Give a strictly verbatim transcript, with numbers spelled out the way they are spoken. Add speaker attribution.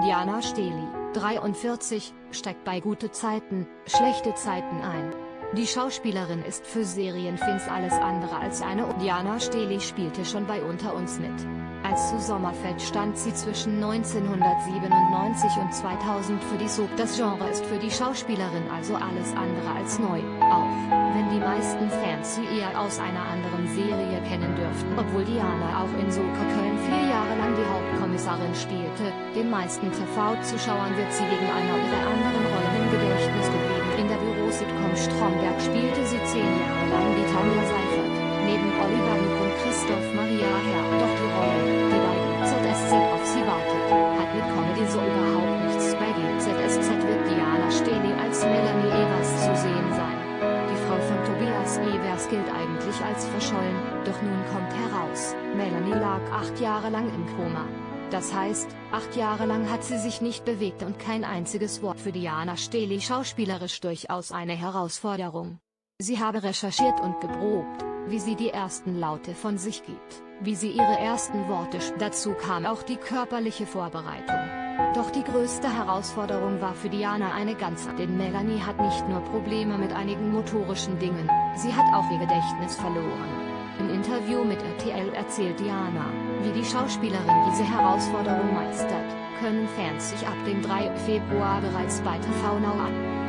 Speaker 1: Diana Steli, dreiundvierzig, steigt bei gute Zeiten, schlechte Zeiten ein. Die Schauspielerin ist für Serienfans alles andere als eine. Diana Steli spielte schon bei Unter uns mit. Als zu Sommerfeld stand sie zwischen neunzehnhundertsiebenundneunzig und zweitausend für die Soap. Das Genre ist für die Schauspielerin also alles andere als neu, auch wenn die meisten Fans sie eher aus einer anderen Serie kennen dürften. Obwohl Diana auch in Soker Köln vier Jahre lang die Hauptkommissarin spielte, den meisten T V-Zuschauern wird sie wegen einer ihrer anderen Rollen im Gedächtnis geblieben. In der Büro-Sitcom Stromberg spielte sie zehn Jahre lang die Tanja Seifert, neben Oliver Muck und Christoph Maria Herr. Doch die Rolle, die bei G Z S Z auf sie wartet, hat mit Comedy so überhaupt nichts. Bei G Z S Z wird Diana Steli als Melanie Evers zu sehen sein. Die Frau von Tobias Evers gilt eigentlich als verschollen, doch nun kommt heraus, Melanie lag acht Jahre lang im Koma. Das heißt, acht Jahre lang hat sie sich nicht bewegt und kein einziges Wort. Für Diana Steli schauspielerisch durchaus eine Herausforderung. Sie habe recherchiert und geprobt, wie sie die ersten Laute von sich gibt, wie sie ihre ersten Worte spricht. Dazu kam auch die körperliche Vorbereitung. Doch die größte Herausforderung war für Diana eine ganz andere. Denn Melanie hat nicht nur Probleme mit einigen motorischen Dingen, sie hat auch ihr Gedächtnis verloren. Im Interview mit R T L erzählt Diana, wie die Schauspielerin diese Herausforderung meistert, können Fans sich ab dem dritten Februar bereits bei T V Now an.